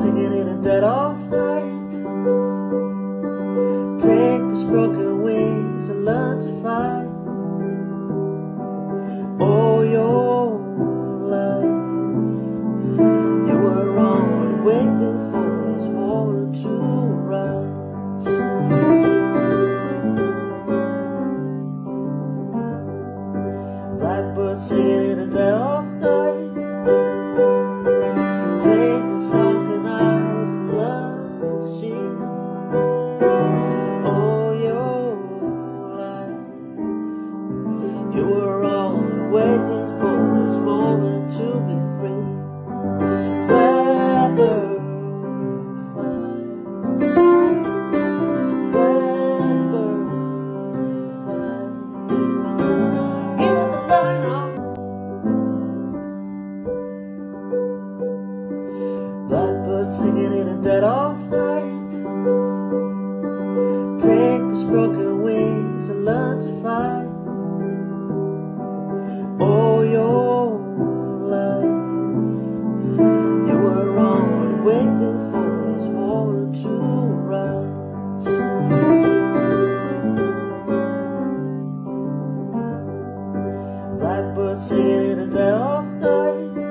singing in a dead off night. Take these broken wings and learn to fly. All your life you were only waiting for this moment to rise. Blackbird singing in a dead off night. Take the sunken eyes and learn to see. All your life you were only waiting for this moment to be free. Blackbird fly, blackbird fly. Into the line of blackbird singing in a dead off night. Take these broken wings and learn to fly. All your life you were only waiting for this moment to rise. Blackbird singing in a dead off night.